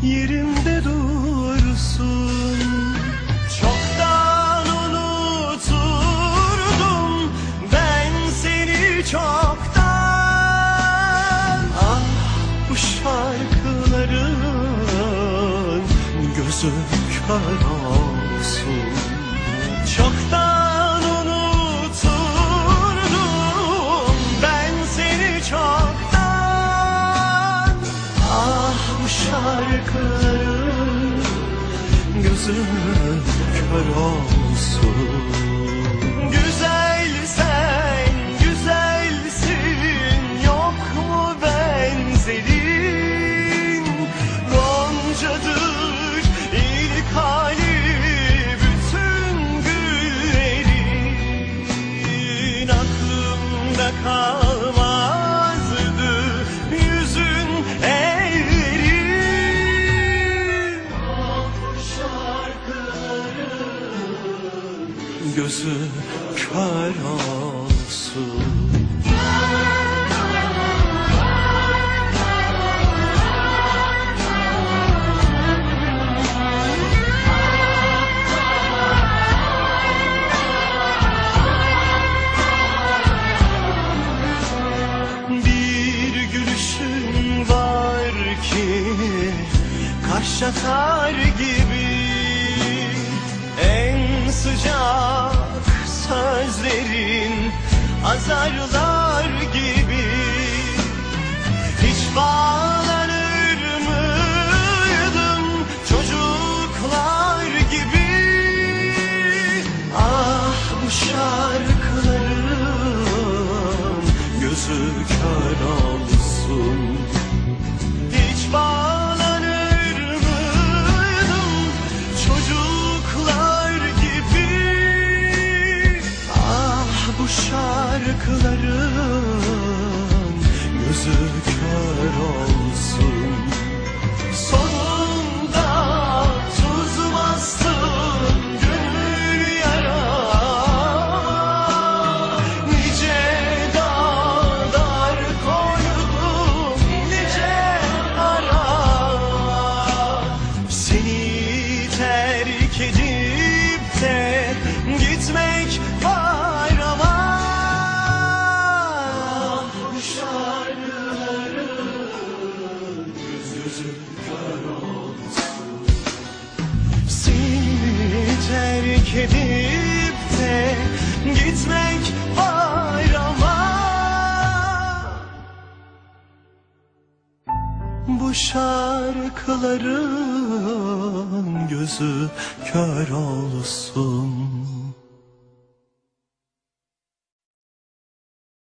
yerimde dursun. Çoktan unuturdum ben seni, çoktan. Ah, bu şarkıların gözü kör olsun. Çoktan unuturdum ben seni, çoktan. Ah, bu şarkıların gözü kör olsun. Güzel sen, güzelsin, yok mu benzerin? Goncadır ilk hali bütün güllerin. Aklımda kalmazdı yüzün, ellerin. Bu şarkıların gözü kör olsun. Bir gülüşün var ki kaş atar gibi, en sıcak sözlerin azarlar gibi. Hiç bağlanır mıydım çocuklar gibi? Ah, bu şarkıların gözü kör olsun. Hiç bağlanır mıydım çocuklar gibi? Ah, bu şarkıların gözü kör olsun. Sonunda tuz bastın gönül yara, nice dağlar koydum, nice ara. Seni terk edip de gitmek var ama. Bu şarkıların gözü kör olsun. Seni terk edip de gitmek var ama. Bu şarkıların gözü kör olsun.